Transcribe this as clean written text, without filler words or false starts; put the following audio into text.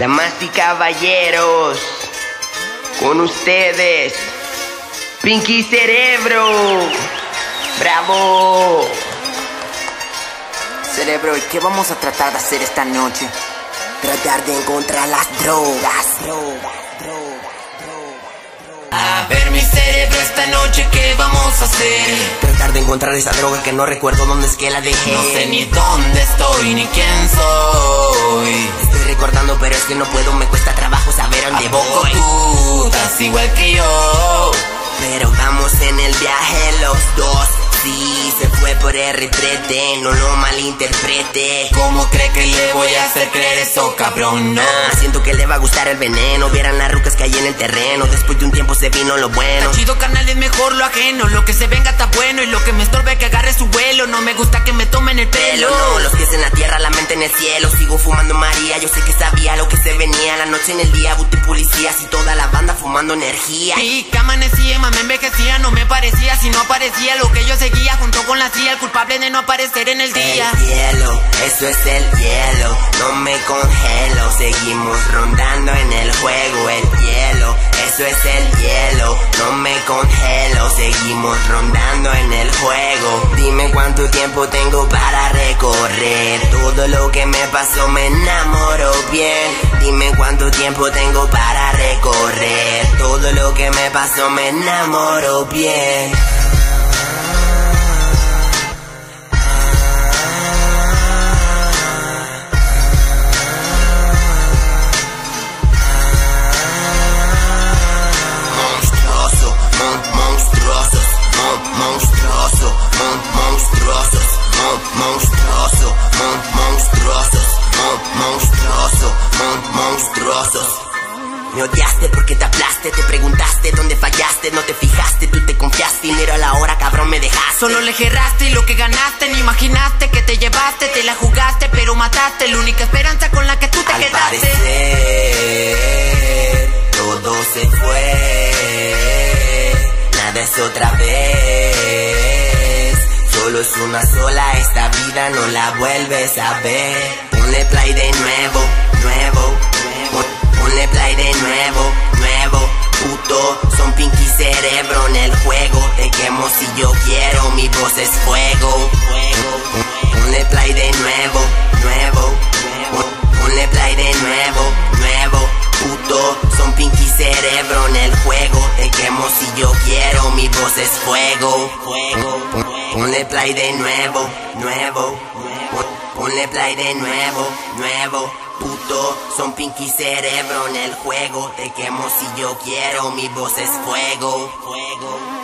Damas y caballeros, con ustedes, Pinky Cerebro. ¡Bravo! Cerebro, ¿y qué vamos a tratar de hacer esta noche? Tratar de encontrar las drogas. A ver, mi cerebro, esta noche ¿qué vamos a hacer? Tratar de encontrar esa droga que no recuerdo dónde es que la dejé. No sé ni dónde estoy, ni quién soy. Estoy recordando, pero es que no puedo, me cuesta trabajo saber a dónde voy. Tú estás igual que yo. Pero vamos en el viaje los dos. Sí, se fue por el retrete, no lo malinterprete. ¿Cómo cree que le voy a hacer creer eso, cabrón? No. Siento que le va a gustar el veneno. Vieran las rucas que hay en el terreno. Después de un tiempo se vino lo bueno. Está chido, carnal, es mejor lo ajeno. Lo que se venga está bueno y lo que me estorbe que agarre su vuelo. No me gusta que me tomen el pelo. No, los pies en la tierra, la mente en el cielo. Sigo fumando María, yo sé que sabía lo que se venía. La noche en el día, buti policías y toda la banda fumando energía. Y que amanecía, me envejecía, no me parecía. Si no aparecía lo que yo seguía junto con la CIA, el culpable de no aparecer en el día. El hielo, eso es el hielo. No me congelo, seguimos rondando en el juego. El hielo, eso es el hielo. No me congelo, seguimos rondando en el juego. Dime cuánto tiempo tengo para recorrer. Todo lo que me pasó me enamoró bien. Dime cuánto tiempo tengo para recorrer. Todo lo que me pasó me enamoró bien. Monstruosos. Me odiaste porque te aplaste, te preguntaste dónde fallaste, no te fijaste, tú te confiaste y mira la hora, cabrón, me dejaste. Solo le gerraste y lo que ganaste, ni imaginaste que te llevaste, te la jugaste, pero mataste la única esperanza con la que tú te quedaste. Al parecer, todo se fue, nada es otra vez. Solo es una sola, esta vida no la vuelves a ver. Ponle play de nuevo, nuevo. Ponle play de nuevo, nuevo. Puto, son Pinky Cerebro en el juego. Te quemo si yo quiero, mi voz es fuego. Ponle play de nuevo, nuevo. Ponle play de nuevo, nuevo. Puto, son Pinky Cerebro en el juego. Te quemo si yo quiero, mi voz es fuego. Ponle play de nuevo, nuevo. Ponle play de nuevo, nuevo. Puto, son Pinky Cerebro en el juego. Te quemo si yo quiero, mi voz es fuego.